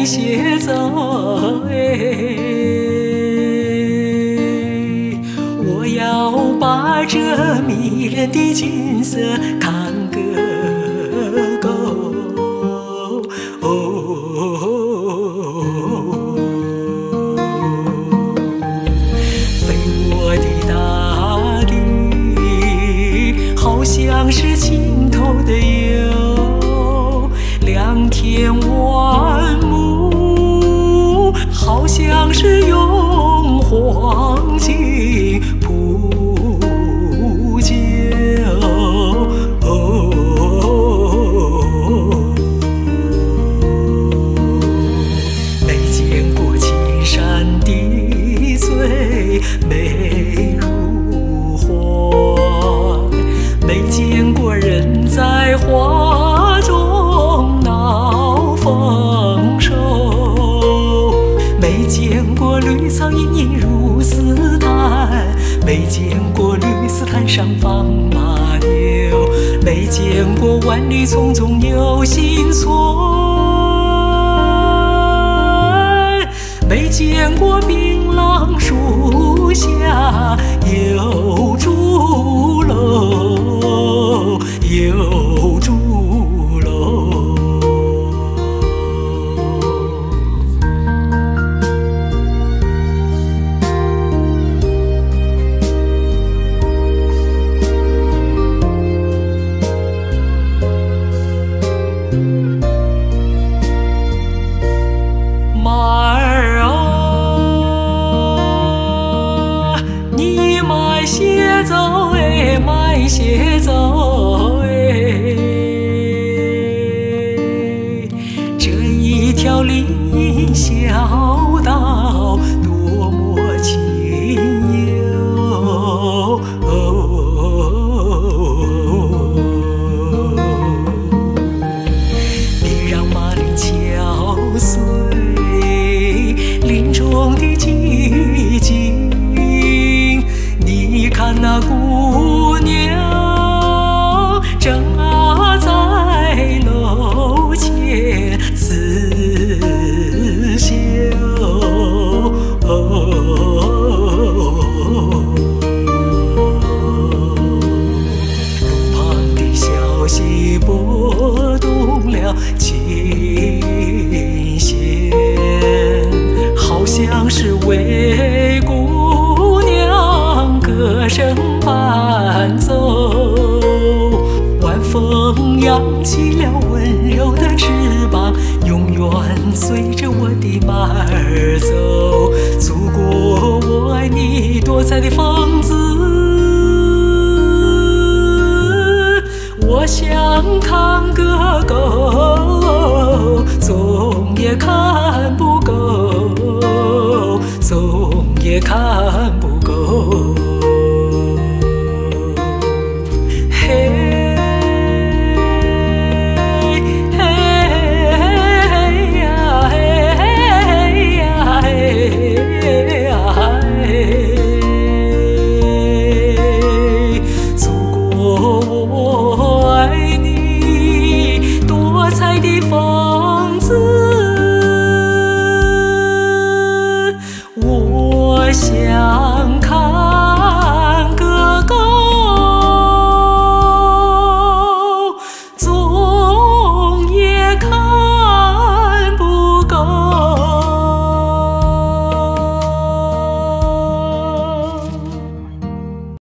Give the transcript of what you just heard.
慢些走，我要把这迷人的景色看个够。飞我的大地，好像是尽头的游，良田万亩，好像是用黄金铺就。没见过青山的翠美如画，没见过人在花中闹丰收，没见过绿草茵茵如丝毯，没见过绿丝毯上放马牛，没见过万里丛中有新村，没见过槟榔树下有竹楼，有竹楼。马儿啊，你慢些走哎，慢些走哎，这一条林小道多么清幽。别让马铃敲碎林中的寂静，你看那姑娘正在楼前刺绣，路旁的小溪拨动了琴弦，好像是为姑娘歌声伴奏，晚风扬起了温柔的翅膀，永远随着我的马儿走。祖国，我爱你多彩的风姿，我想看个够，总也看不够，总也看